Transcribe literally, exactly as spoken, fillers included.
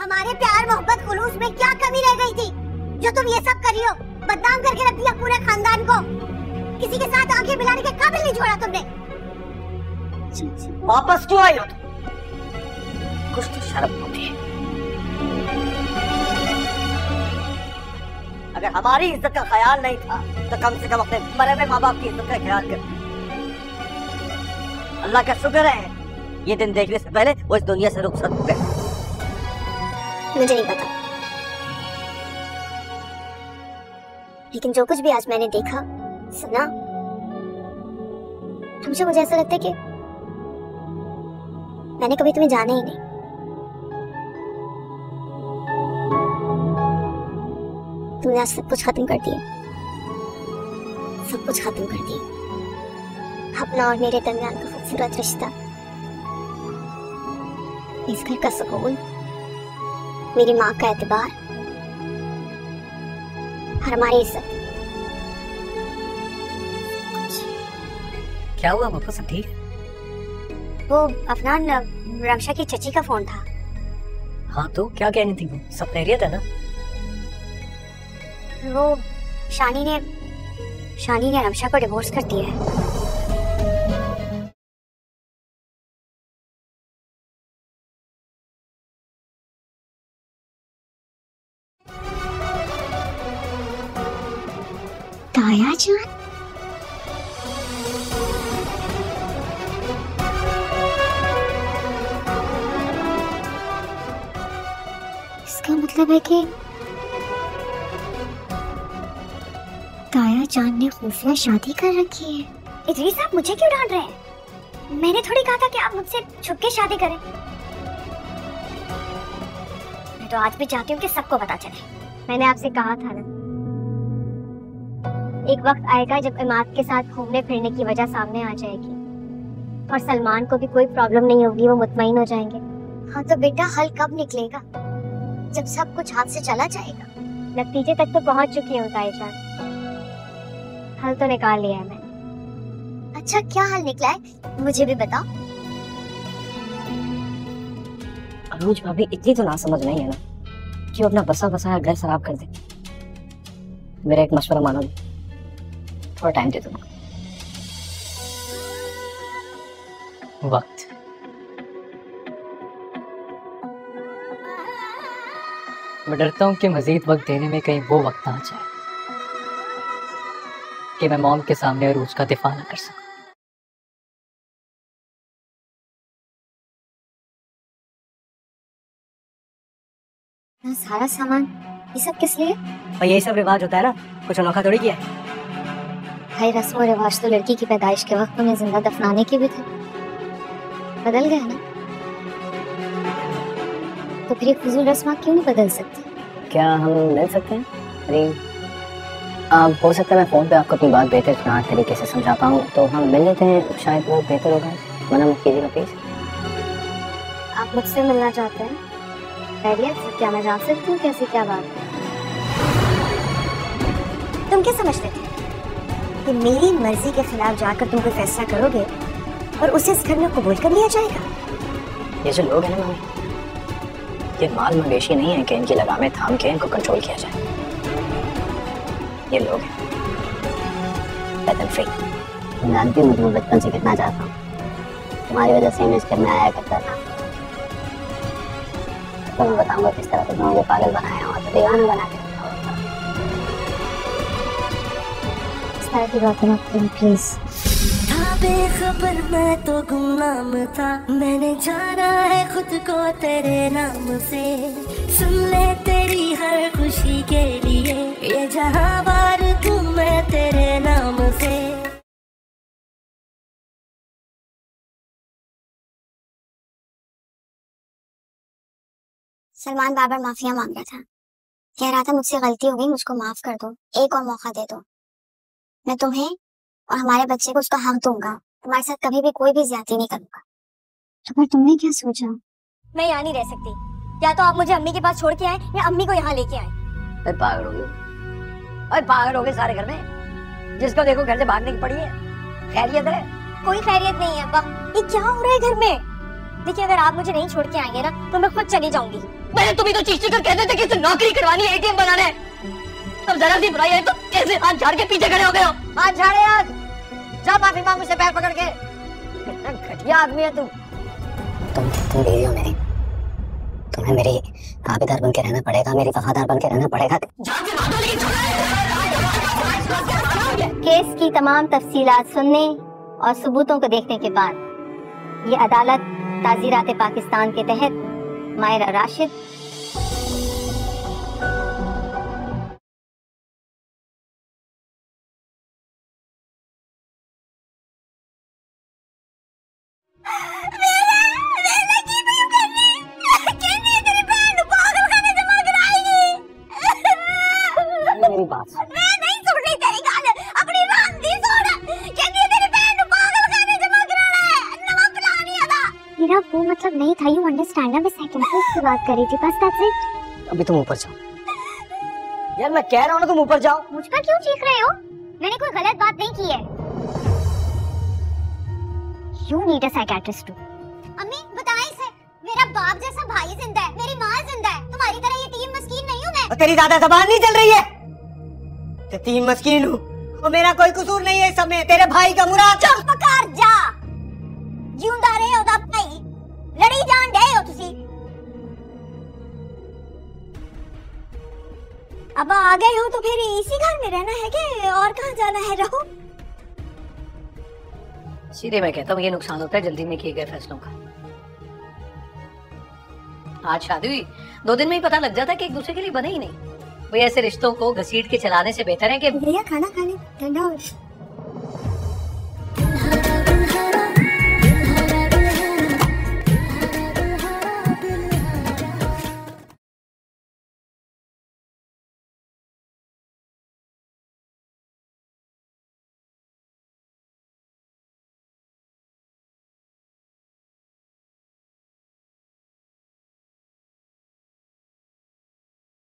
हमारे प्यार मोहब्बत खुलूस में क्या कमी रह गई थी जो तुम ये सब कर रही हो? बदनाम करके रख दिया पूरे खानदान को। किसी के साथ आंखें मिलाने के काबिल नहीं छोड़ा तुमने। वापस क्यों आई हो तुम? कुछ तो शर्म होती है। अगर हमारी इज्जत का ख्याल नहीं था तो कम से कम अपने मरे हुए माँ बाप की इज्जत का ख्याल कर। अल्लाह का शुक्र है ये दिन देखने से पहले वो इस दुनिया से रुखसत हो गए। मुझे नहीं पता, लेकिन जो कुछ भी आज मैंने देखा सुना, हमेशा मुझे ऐसा लगता है कि मैंने कभी तुम्हें जाना ही नहीं। तुमने आज सब कुछ खत्म कर दिया, सब कुछ खत्म कर दिया। अपना और मेरे दरमियान का खूबसूरत रिश्ता, इस घर का सुकून, मेरी माँ का एतबार और हमारी इज्जत। क्या हुआ बापू, सब ठीक? वो अफनान रमशा की चची का फोन था। हाँ तो क्या कहनी थी वो? सब खैरियत है ना? वो शानी ने शानी ने रमशा को डिवोर्स कर दिया है। ताया जान, इसका मतलब है कि ताया जान ने खुफिया शादी कर रखी है। इदरीस, आप मुझे क्यों डांट रहे हैं? मैंने थोड़ी कहा था कि आप मुझसे छुप के शादी करें। मैं तो आज भी चाहती हूँ कि सबको पता चले। मैंने आपसे कहा था ना, एक वक्त आएगा जब इमाद के साथ घूमने फिरने की वजह सामने आ जाएगी और सलमान को भी कोई प्रॉब्लम नहीं होगी, वो मुतमईन हो जाएंगे। हाँ तो बेटा, हल कब निकलेगा? जब सब कुछ हाथ से चला जाएगा। नतीजे तक तो पहुंच चुकी हूँ ताई जान, हल तो निकाल लिया है मैंने। अच्छा, क्या हल निकला है मुझे भी बताओ। अनुज भाभी इतनी तो ना समझ नहीं है ना कि वो अपना बसा बसाया घर खराब कर दे। मेरा एक मशवरा मानो, थोड़ा टाइम दे दो। वक्त मैं डरता हूँ कि मजीद वक्त देने में कहीं वो वक्त आ जाए कि मैं मॉम के सामने अरूज का दिफा ना कर सकूं। सारा सामान ये सब किस लिए? और यही सब रिवाज होता है ना, कुछ अनोखा थोड़ी किया है। भाई रस्म और रिवाज तो लड़की की पैदाइश के वक्त में जिंदा दफनाने के भी थे, बदल गया ना। तो फिर ये फजूल रस्म क्यों नहीं बदल सकते? क्या हम मिल सकते हैं? अरे आप, हो सकता है मैं फोन पे आपको अपनी बात बेहतर तरीके से समझा पाऊँ, तो हम मिल लेते हैं, शायद वो बेहतर होगा। मना मत कीजिएगा प्लीज। आप मुझसे मिलना चाहते हैं? खैरियत से? क्या मैं जान सकती हूँ कैसी क्या बात है? तुम क्या समझते थे कि मेरी मर्जी के खिलाफ जाकर तुम कोई फैसला करोगे और उसे इस घर में कबूल कर लिया जाएगा? ये जो लोग हैं ना मम्मी, ये माल मवेशी नहीं है कि इनकी लगामें थाम के इनको कंट्रोल किया जाए। ये लोग हैं पैदल फ्री। मैं जानती हूँ तुम्हें बचपन से कितना चाहता हूँ, तुम्हारी वजह से मैं इस घर में आया करता था। तो मैं बताऊंगा किस तरह तुमने मुझे पागल बनाया हुआ था, दीवाना बना के रखा हुआ था। इस तरह की बातें मत करो प्लीज। बेखबर मैं तो गुमनाम था, मैंने जाना है खुद को तेरे नाम से। सुन ले तेरी हर खुशी के लिए ये जहां बार तू मैं तेरे नाम से। सलमान बार बार माफिया मांग रहा था, कह रहा था मुझसे गलती हो गई, मुझको माफ कर दो, एक और मौका दे दो। मैं तुम्हें और हमारे बच्चे को उसका हक दूंगा, तुम्हारे साथ कभी भी कोई भी ज्यादती नहीं करूंगा। तो पर तुमने क्या सोचा? मैं यहाँ नहीं रह सकती, या तो आप मुझे अम्मी के पास छोड़ के आए या अम्मी को यहाँ लेके आए। अरे पागल हो गए, अरे पागल हो गए सारे घर में। जिसको देखो घर से भागने की पड़ी है। खैरियत है? कोई खैरियत नहीं है अब्बा, ये क्या हो रहा है घर में? देखिए, अगर आप मुझे नहीं छोड़ के आएंगे ना तो मैं खुद चली जाऊंगी। मैंने तुम्हें तो चीख चीख कर कहते थे कि इसे नौकरी करवानी है, एटीएम बनाना है। अब जरा सी बुराई है तो कैसे हाथ झाड़ के पीछे खड़े हो गए हो? हाथ झाड़े आज, जा माफी मांग मुझसे पैर पकड़ के। कितना घटिया आदमी है तू। तुम तुम बीवी हो मेरी, तुम्हें मेरी आबेदार बन के रहना पड़ेगा, मेरी वफादार बन के रहना पड़ेगा। केस की तमाम तफसीलात सुनने और सबूतों को देखने के बाद ये अदालत ताज़ीरात पाकिस्तान के तहत मायरा राशिद मेरी बात सुन। मैं नहीं सुन रही तेरी गाल, अपनी बात दी सुन। कहती है तेरी बहन को पागल खाने जमा कराना है, नवा प्लान नहीं आता। मेरा वो मतलब नहीं था, यू अंडरस्टैंड ना, मैं साइकियाट्रिस्ट से बात कर रही थी, बस दैट्स इट। अभी तुम ऊपर जाओ। यार मैं कह रहा हूँ ना तुम ऊपर जाओ। मुझ पर क्यों चीख रहे हो? मैंने कोई गलत बात नहीं की है। You need a psychiatrist too. अम्मी बताएं इसे, मेरा बाप जैसा भाई जिंदा है, मेरी माँ जिंदा है, तुम्हारी तरह यतीम मस्कीन नहीं हूँ मैं। और तेरी ज्यादा जबान नहीं चल रही है। यतीम मस्कीन हूँ और मेरा कोई कसूर नहीं है इस सब में, तेरे भाई का मुराद। चुप कर जा, जिंदा रहे ओदा भाई, लड़ी जान डे हो तुसी। अब आ गए हो तो फिर इसी घर में रहना है कि और कहाँ जाना है? रहो। सीधे मैं कहता हूँ ये नुकसान होता है जल्दी में किए गए फैसलों का। आज शादी हुई, दो दिन में ही पता लग जाता है कि एक दूसरे के लिए बने ही नहीं। भाई ऐसे रिश्तों को घसीट के चलाने से बेहतर है कि भैया खाना खाने ठंडा हो